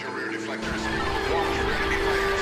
neutralize your rear deflectors. Watch for enemy fighters.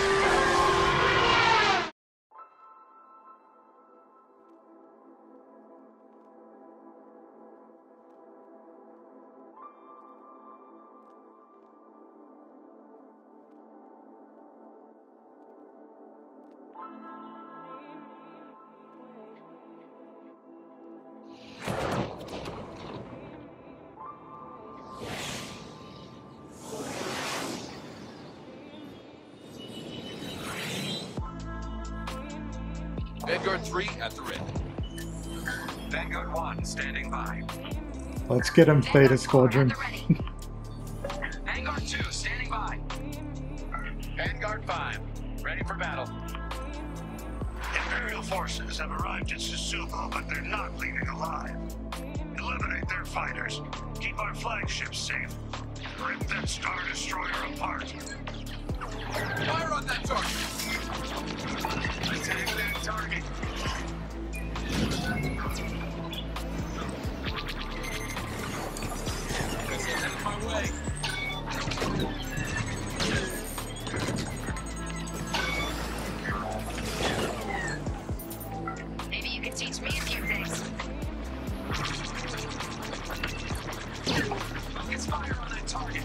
Vanguard 3 at the ready. Vanguard 1 standing by. Let's get him, Theta Squadron. Vanguard 2 standing by. Vanguard 5 ready for battle. Imperial forces have arrived at Susumu, but they're not leaving alive. Eliminate their fighters. Keep our flagships safe. Rip that Star Destroyer apart. Fire on that target! Attack that target. Get out of my way! Maybe you could teach me a few things. Focus fire on that target.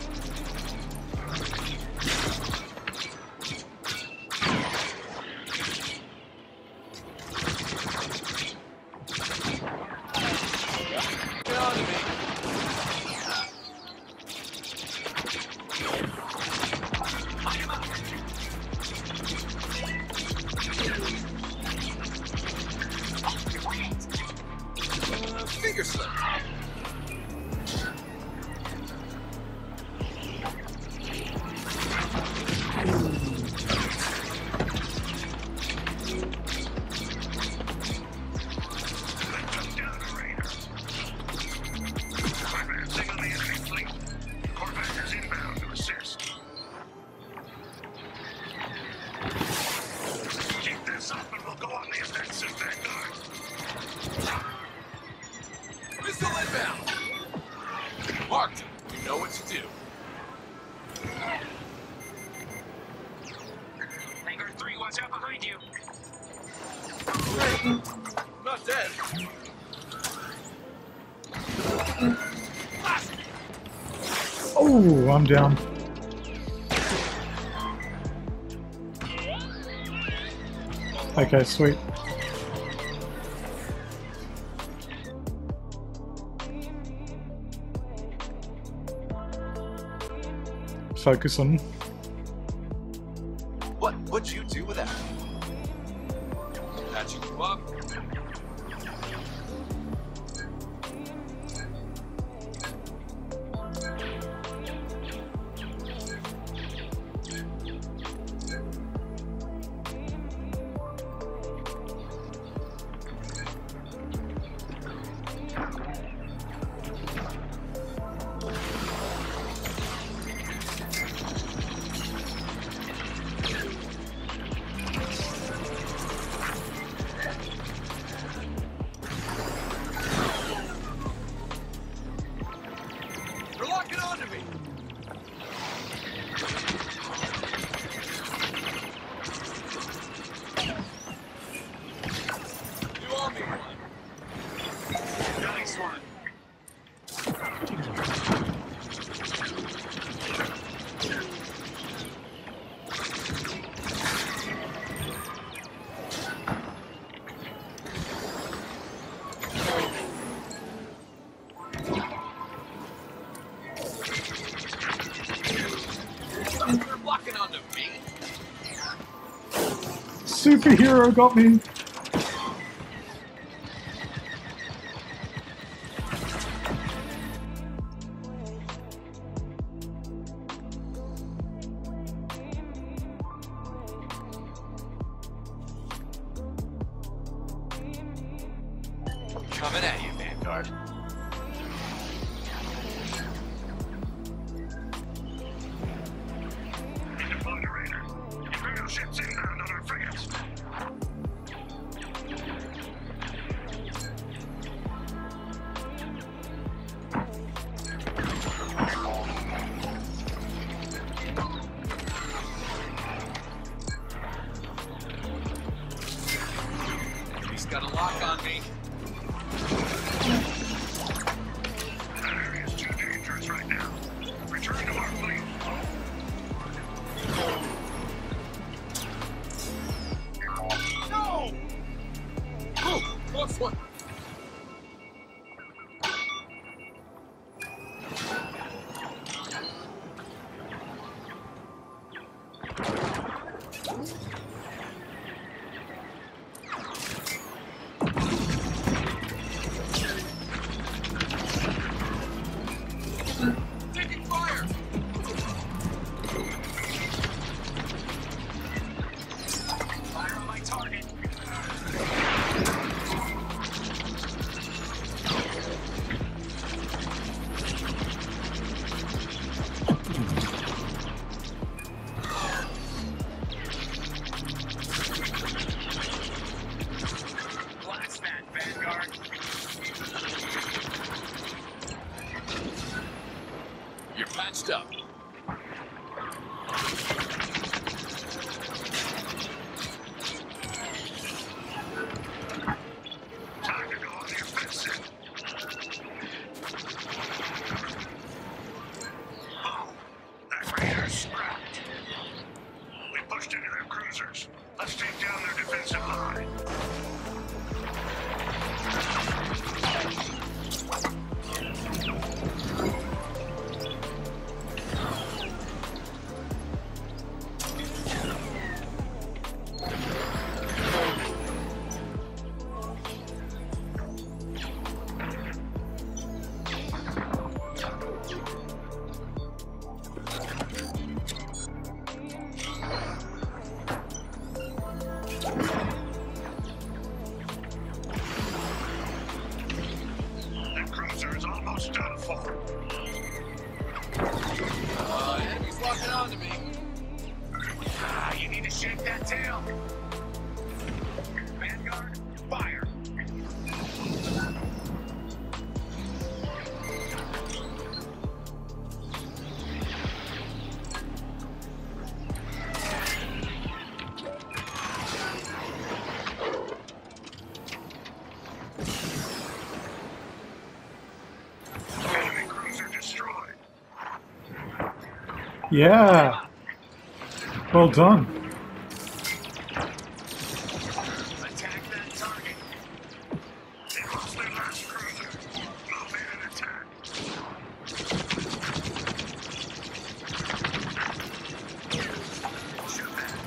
Get on to me! Light him up. Finger slip! Advancing on the enemy fleet. Corvettes inbound to assist. Keep this up and we'll go on the offensive, Vanguard. Missile inbound! Marked! We know what to do. Vanguard 3 watch out behind you. Not dead. Oh, I'm down. Okay, sweet. Focus on. What'd you do with that? Patching you up. They're locking onto me. You owe me one. Nice one. They're locking onto me. Superhero got me. Coming at you, Vanguard. Moderator. Imperial ships inbound on our frigates. Patched up. Time to go on the offensive. Oh, that raider's scrapped. We pushed into their cruisers. Let's take down their defensive line. That cruiser is almost done for. Enemy's locking onto me. Ah, you need to shake that tail. Vanguard, fire. Enemy cruiser destroyed. Yeah. Well done. Attack that target. They lost their last cruiser. Move in and attack. Shoot that.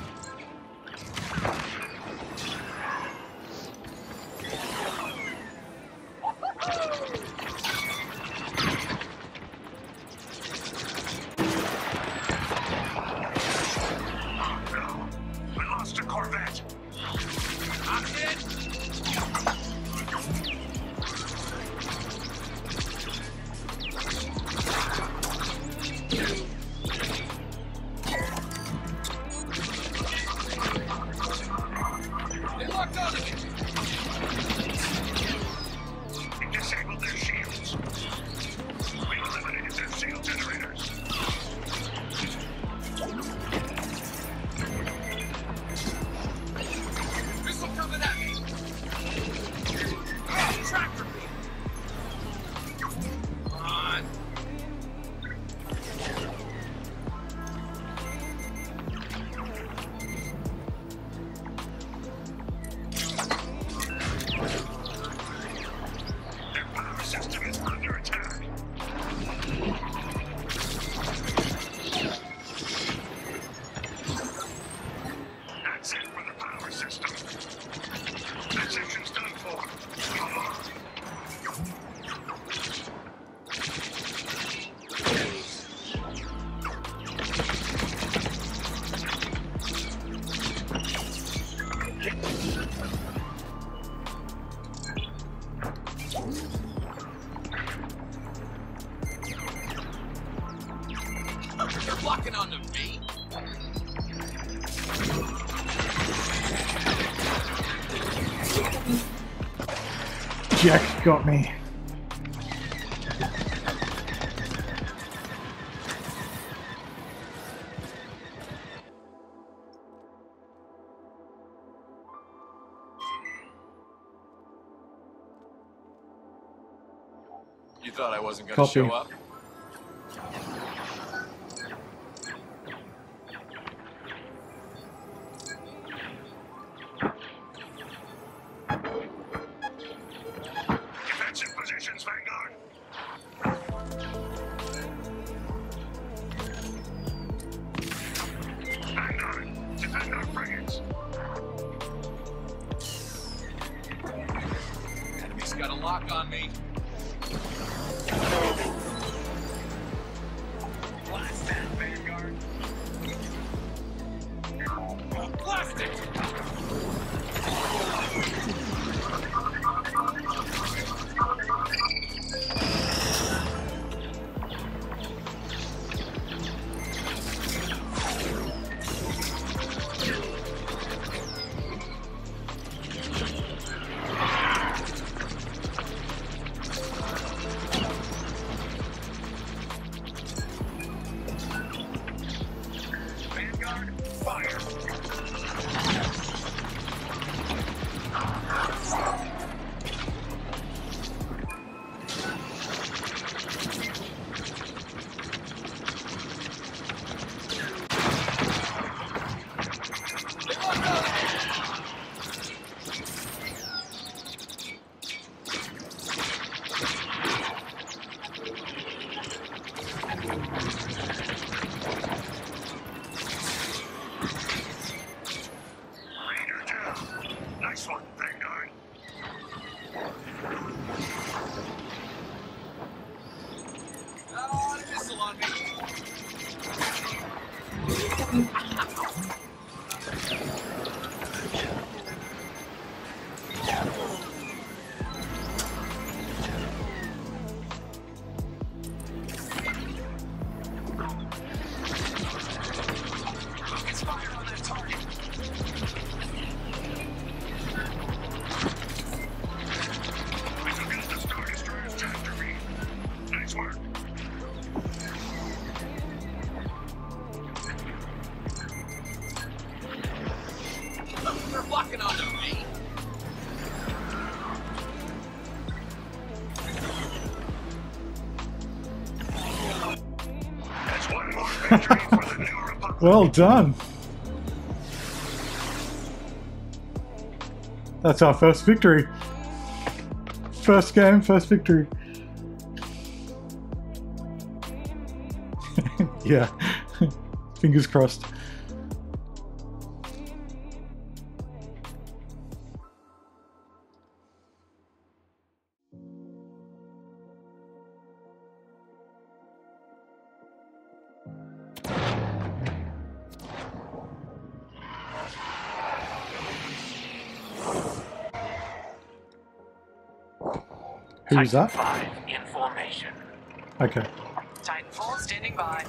Oh no. We lost a corvette. I'm hit. They locked onto me. We disabled their shields. We eliminated their shield generators. Missile coming at me. Ah, tractor beam. Come on. Their power system is under attack. That's it for the power system. That section's done for. Come on. They're locking onto me. Jack got me. You thought I wasn't gonna Copy. show up? Defensive positions, Vanguard. Vanguard, defend our frigates. Enemy's got a lock on me. Blast that, Vanguard. Blast it! fire. Nice one, Vanguard. Oh, a missile on me. Focus fire on that target. We took out the Star Destroyer's factory. Nice work. They're blocking onto me. That's one more victory for the New Republic. Well done. That's our first victory. First game, first victory. Yeah. Fingers crossed. Who's that? 5 in formation. Okay. Titanfall standing by.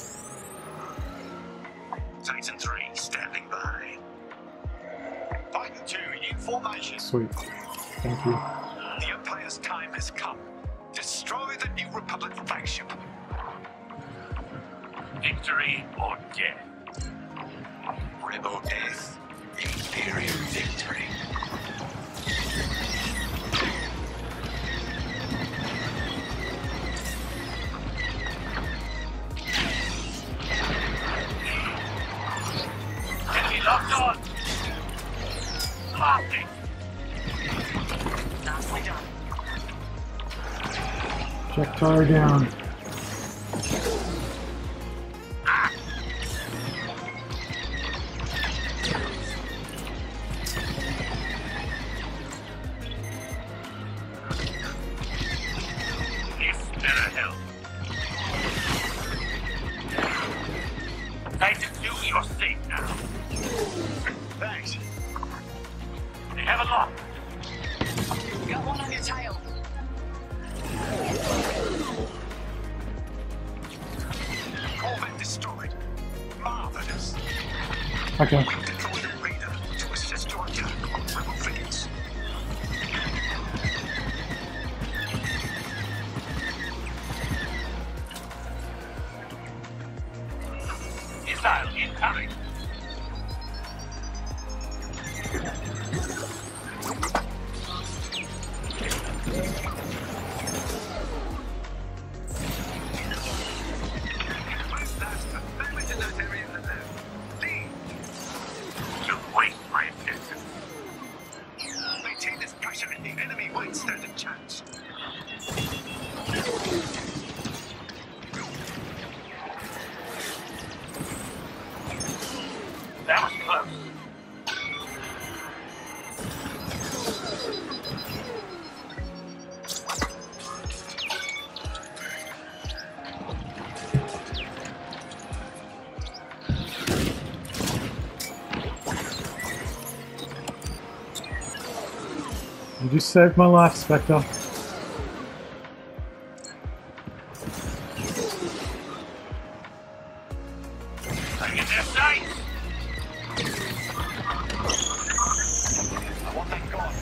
Titan 3 standing by. Titan 2 in formation. Sweet. Thank you. The Empire's time has come. Destroy the New Republic flagship. Victory or death. Rebel death. Imperial victory. Enemy locked on. Blasting. Nicely done. Check tower down. If better help. Titan 2, you're safe now. Thanks. They have a lock. Got one on your tail. Corvette destroyed. Marvelous. Okay. Deploy the radar to assist your attack on rebel frigates. Missile incoming. Damage in those areas of them. Lead. You waste my assistance. Maintain this pressure and the enemy won't stand a chance. That was close. You just saved my life, Spectre. I get their sights. I want that gone.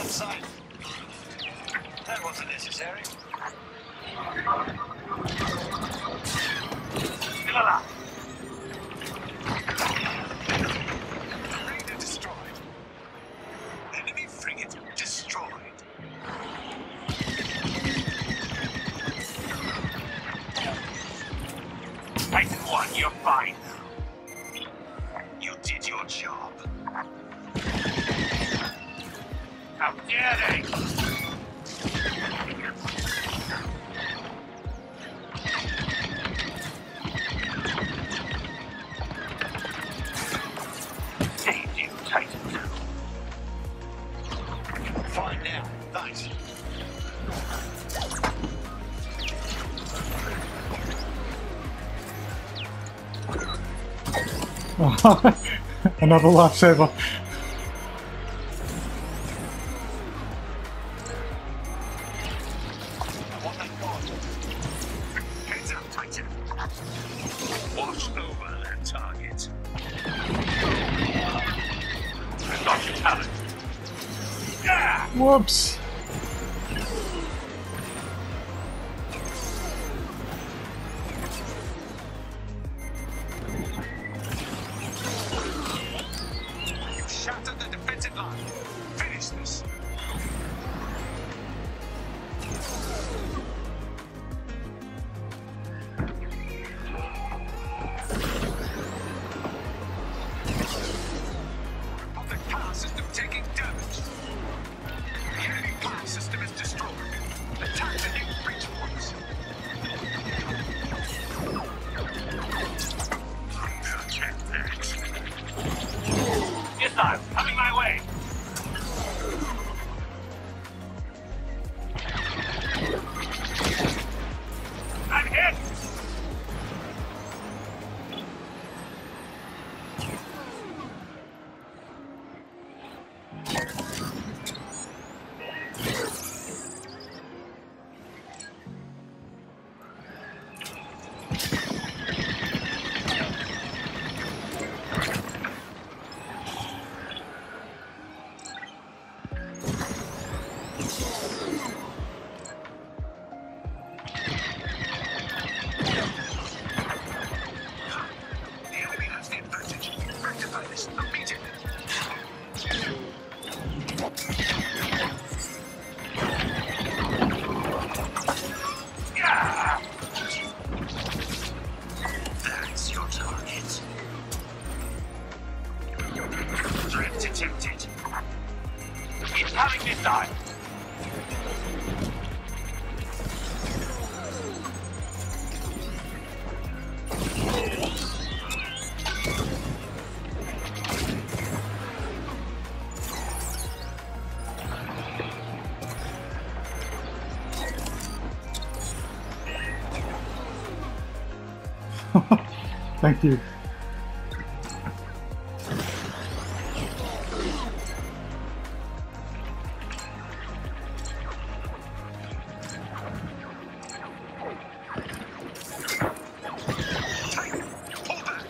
on sight. That wasn't necessary. Still alive. Raider destroyed. Enemy frigate destroyed. Titan 1, you're fine now. You did your job. How dare they! Saved you, Titan 2. Fine now. Nice. Another lifesaver. What they got? Heads up, Titan. Watch over that target. I've got your talent. Yeah! Whoops. You shattered the defensive line. Finish this. Of the power system taking damage. The enemy power system is destroyed. Attack the new breach points. Check that. Missile coming my way. I'm hit. The enemy has the advantage. Rectify this immediately. Yeah! That's your target. Threat detected. Incoming missile. Thank you. Titan, pull back.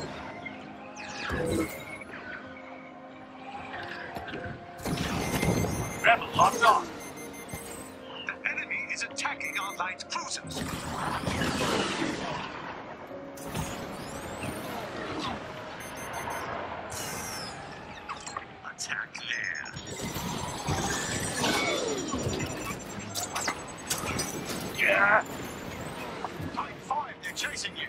Rebel locked on. The enemy is attacking our light cruisers. Attack there. Yeah. Type 5, they're chasing you.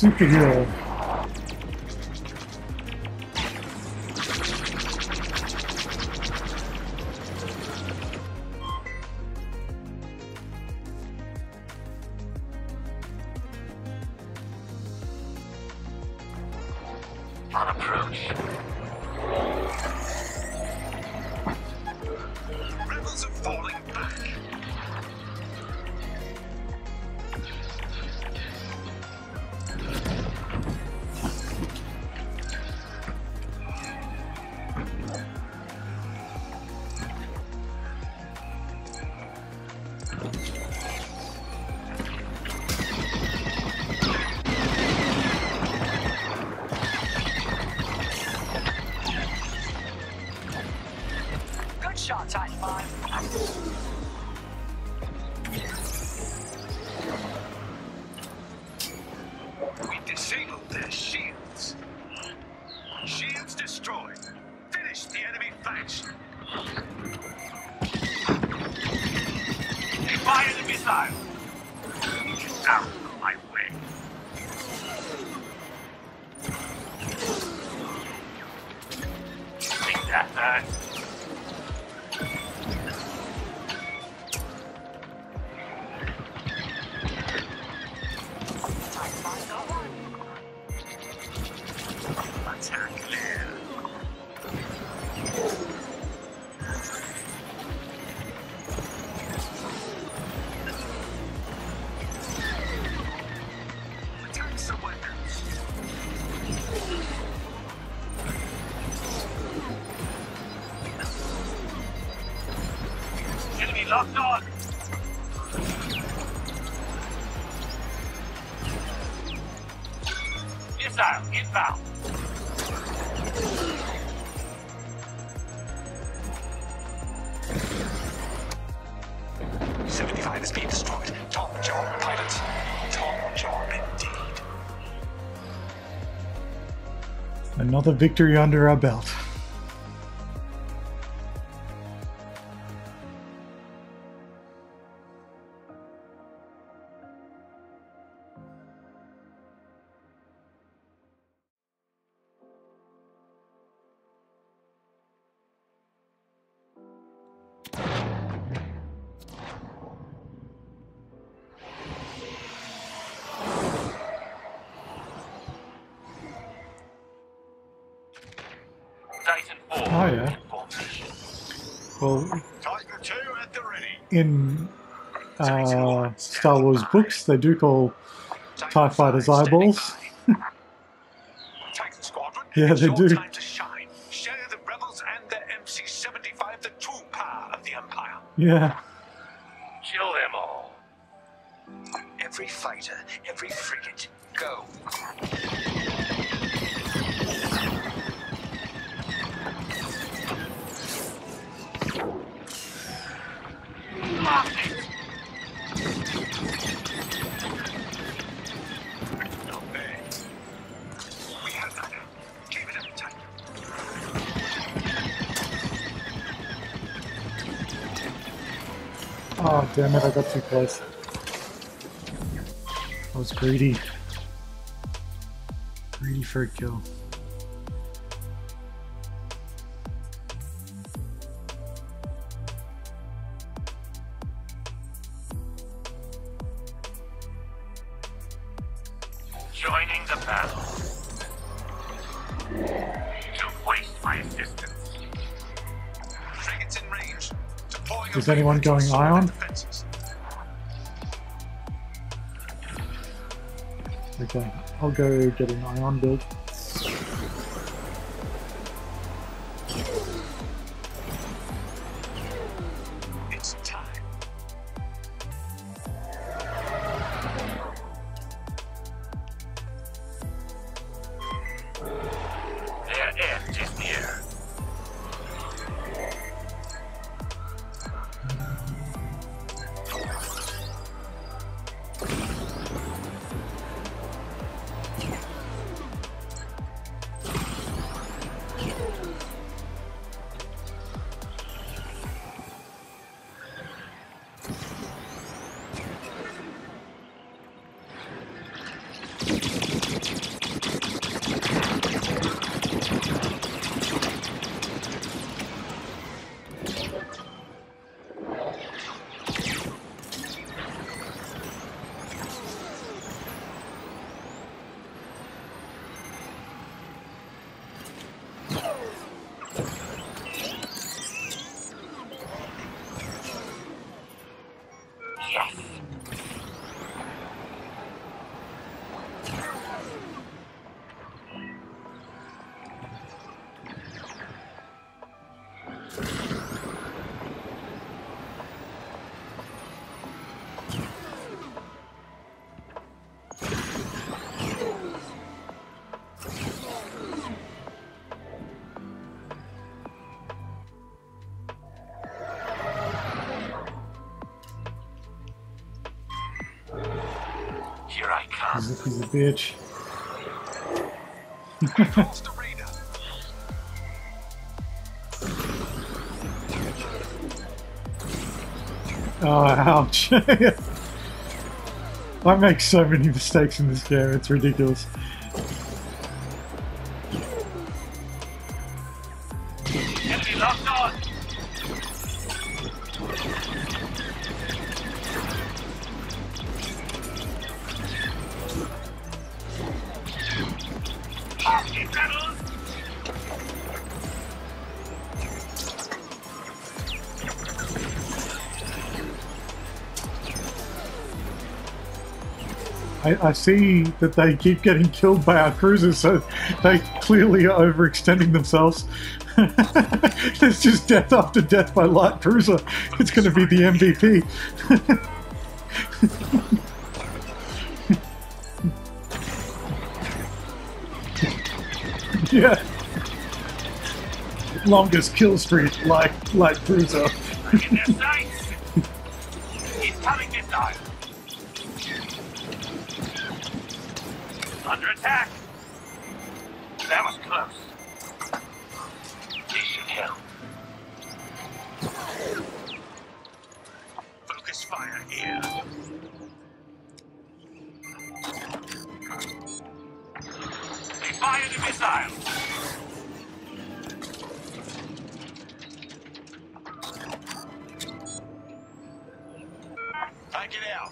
superhero. On approach. Rebels are falling back. Good shot, Titan 5. We disabled their shields. Shields destroyed. Finish the enemy flagship. They fire the missile. Out of my way. Take that, man. Titan 5 got one. Attack clear. Attack someone else. Enemy locked on. Missile inbound. '75 is being destroyed. Top job, pilots. Top job indeed. Another victory under our belt. Titan 4. Oh, yeah. Formation. Well, Titan 2 at the ready. in Star Wars books, they do call TIE fighters eyeballs. Titan Squadron, Yeah, it's they your do. time to shine. Show the rebels and their MC-75 the true power of the Empire. Yeah. Kill them all. Every fighter, every frigate, go. Lock it. Obey. We have that. Keep it up, Titan. Oh, damn it, I got too close. I was greedy. Greedy for a kill. Joining the battle. Don't waste my assistance. Frigates in range. Deploying Is a anyone frigate to going assault ion? the defenses. Okay, I'll go get an ion build. It's time. Their end is near. He's a bitch. Cross the radar. Oh, ouch. I make so many mistakes in this game, it's ridiculous. Enemy locked on. Keep rebels. I see that they keep getting killed by our cruisers, so they clearly are overextending themselves. It's just death after death by light cruiser. It's going to be the MVP. Yeah. Longest kill streak, light cruiser. In their sights. Incoming missile. Under attack. That was close. This should help. Focus fire here. They fired a missile. Take it out.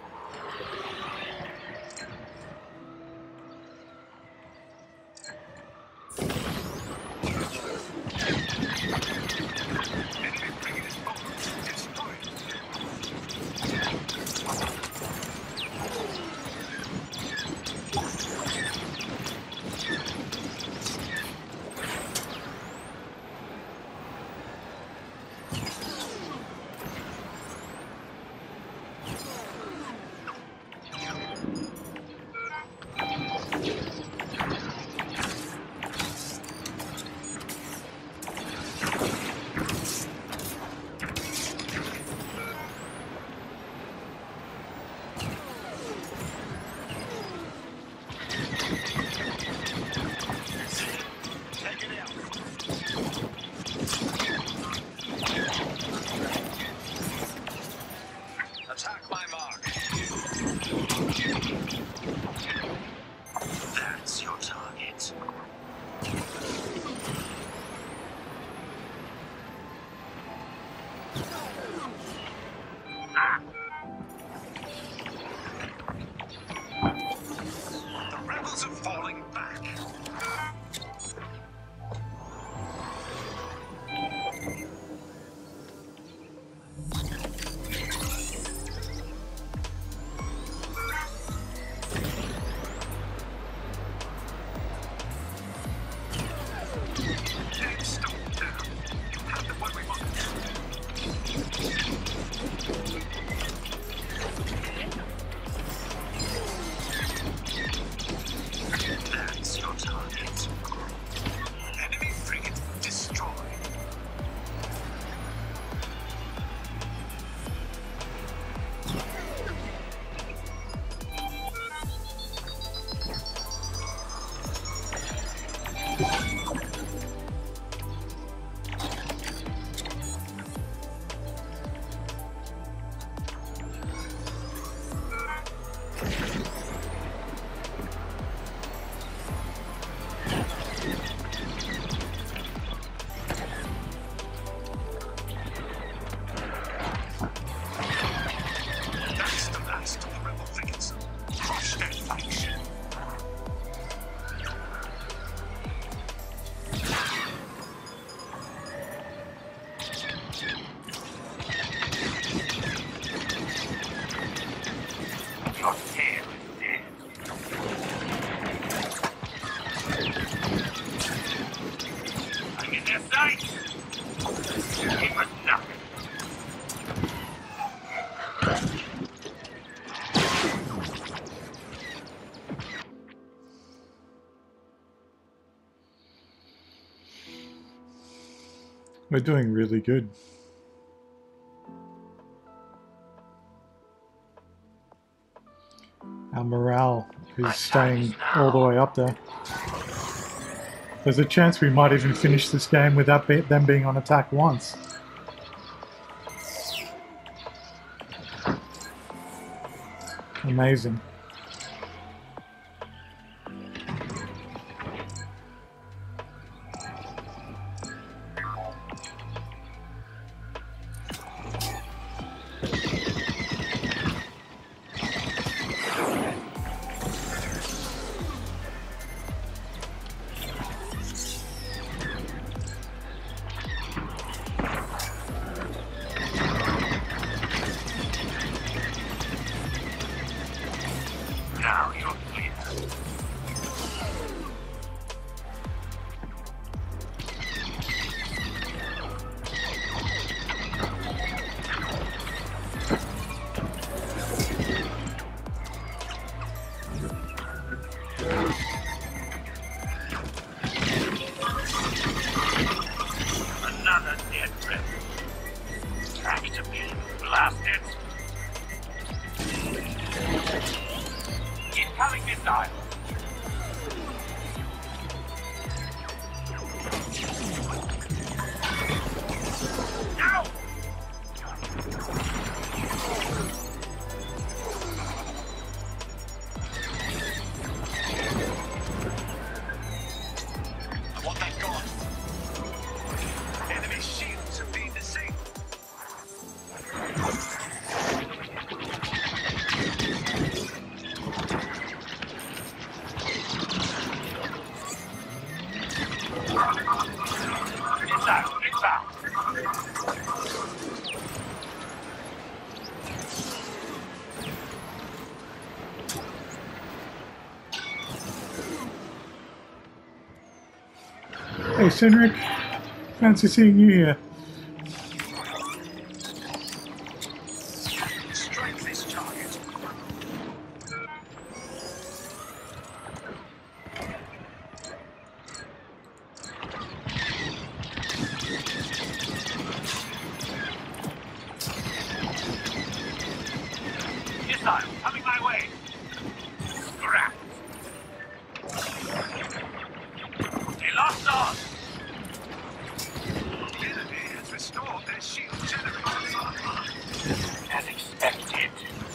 Attack my mark. That's your target. The rebels are falling back. That's your target. Enemy frigate destroyed. That's the last of the rebel frigates. Crush their flagship. Your tail is dead. I'm in their sights. It was nothing. We're doing really good. Our morale is staying all the way up there. There's a chance we might even finish this game without them being on attack once. Amazing. Now you're clear. Another dead rip. Tracked a pin. Blast it. Incoming missile. Ow! I want that gone. Enemy shields have been disabled. It's out. It's out. Hey, Cynric. Fancy seeing you here. Strike this target. Missile coming my way. Scrap. They lost on. The enemy has restored their shield generator. As expected.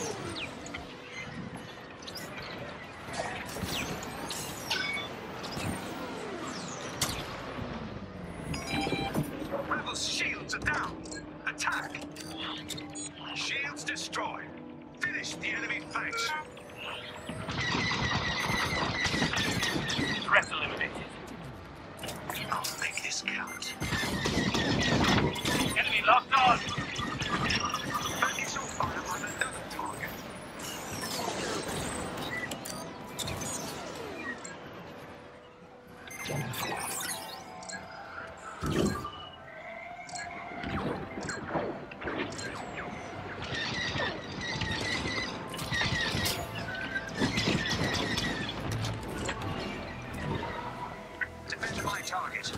Rebels' shields are down. Attack. Shields destroyed. Finish the enemy flanks. Threat eliminated. I'll make this count. Enemy locked on. Focus your fire on another target. Defend my target.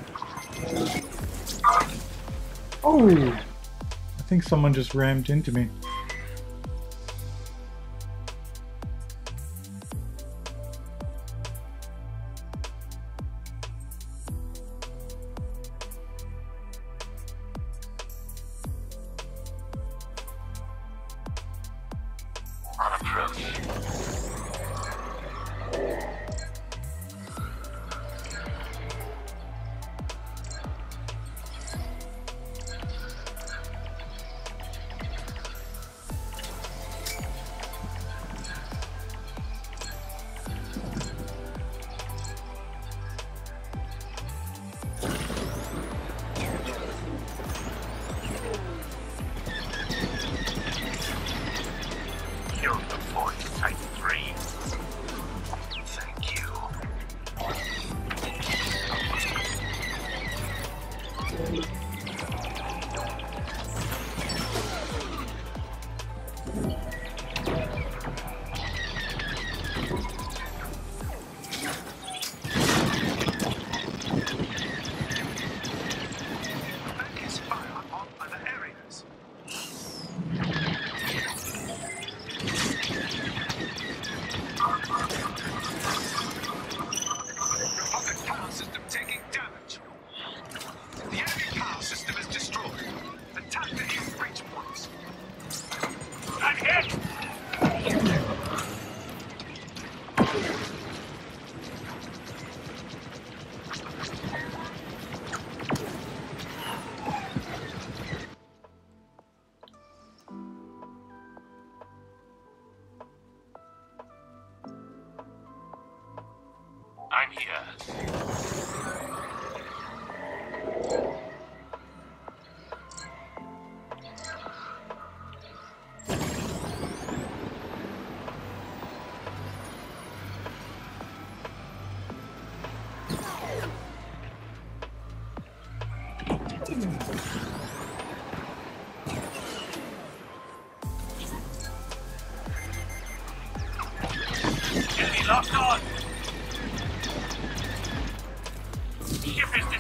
Oh! I think someone just rammed into me. On approach.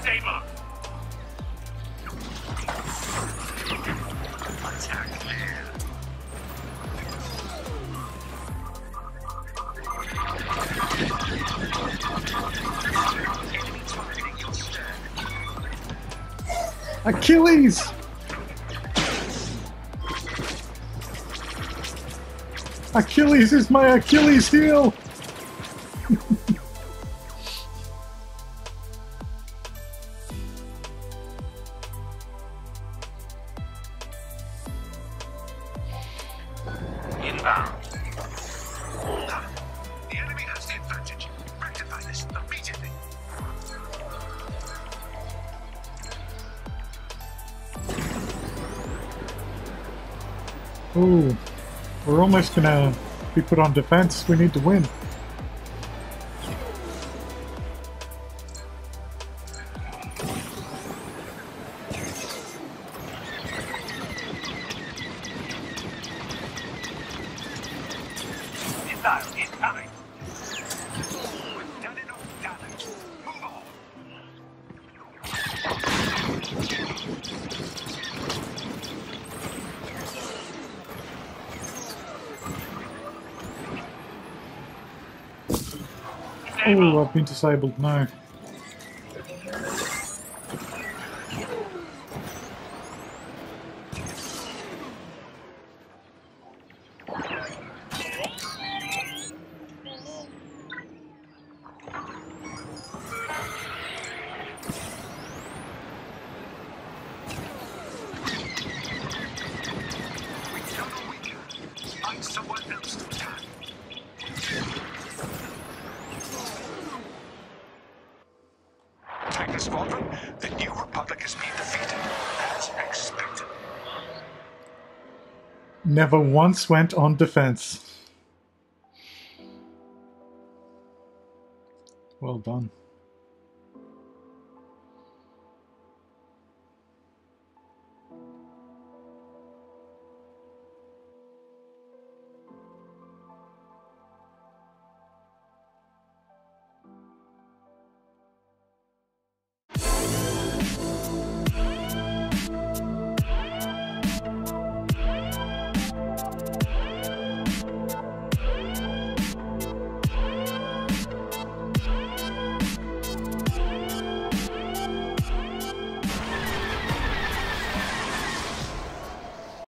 saber. Attack there. Enemy targeting your stern. Achilles! Achilles is my Achilles heel! Inbound. The enemy has the advantage. Rectify this immediately. Ooh, we're almost gonna be put on defense. We need to win. Missile incoming. We've done enough damage. Move on. Oh, I've been disabled. No. We've done all we can. Find someone else to attack. Theta Squadron, the New Republic has been defeated, as expected. Never once went on defense. Well done.